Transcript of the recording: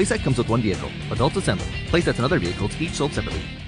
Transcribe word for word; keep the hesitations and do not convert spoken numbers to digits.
Playset comes with one vehicle, adults assembled. Playsets and other vehicles each sold separately.